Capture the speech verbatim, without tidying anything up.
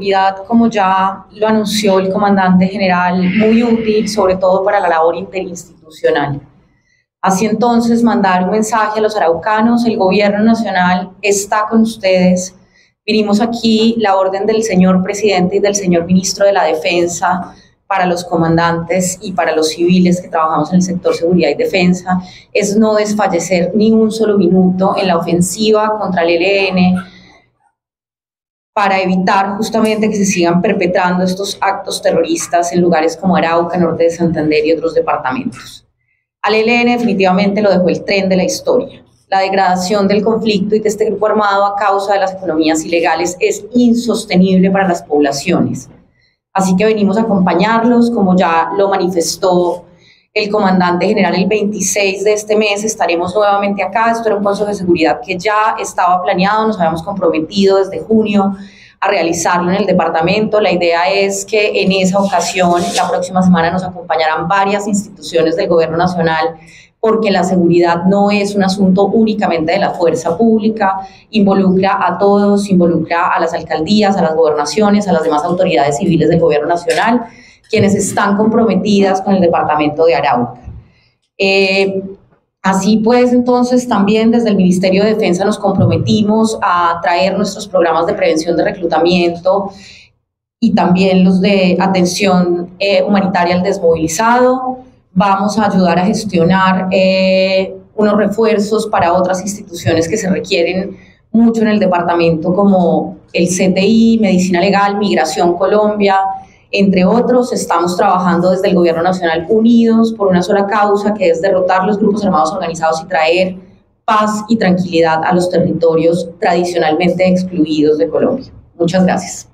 seguridad, como ya lo anunció el comandante general, muy útil, sobre todo para la labor interinstitucional. Así entonces, mandar un mensaje a los araucanos: el gobierno nacional está con ustedes. Vinimos aquí, la orden del señor presidente y del señor ministro de la Defensa para los comandantes y para los civiles que trabajamos en el sector seguridad y defensa, es no desfallecer ni un solo minuto en la ofensiva contra el E L N, para evitar justamente que se sigan perpetrando estos actos terroristas en lugares como Arauca, norte de Santander y otros departamentos. Al E L N definitivamente lo dejó el tren de la historia. La degradación del conflicto y de este grupo armado a causa de las economías ilegales es insostenible para las poblaciones. Así que venimos a acompañarlos, como ya lo manifestó el comandante general el veintiséis de este mes. Estaremos nuevamente acá. Esto era un Consejo de Seguridad que ya estaba planeado, nos habíamos comprometido desde junio a realizarlo en el departamento. La idea es que en esa ocasión, la próxima semana, nos acompañarán varias instituciones del gobierno nacional, porque la seguridad no es un asunto únicamente de la fuerza pública, involucra a todos, involucra a las alcaldías, a las gobernaciones, a las demás autoridades civiles del gobierno nacional, quienes están comprometidas con el departamento de Arauca. Eh, así pues, entonces, también desde el Ministerio de Defensa nos comprometimos a traer nuestros programas de prevención de reclutamiento y también los de atención eh, humanitaria al desmovilizado. Vamos a ayudar a gestionar eh, unos refuerzos para otras instituciones que se requieren mucho en el departamento, como el C T I, Medicina Legal, Migración Colombia, entre otros. Estamos trabajando desde el Gobierno Nacional unidos por una sola causa, que es derrotar los grupos armados organizados y traer paz y tranquilidad a los territorios tradicionalmente excluidos de Colombia. Muchas gracias.